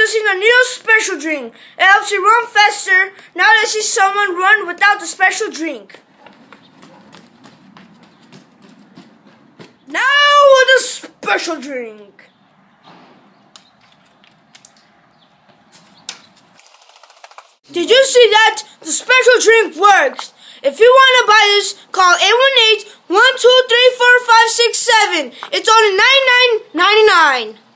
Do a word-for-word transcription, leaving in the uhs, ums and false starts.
Introducing a new special drink. It helps you run faster. Now let's see someone run without the special drink. Now with the special drink. Did you see that? The special drink works. If you want to buy this, call eight one eight, one two three four five six seven. It's only nine nine ninety-nine.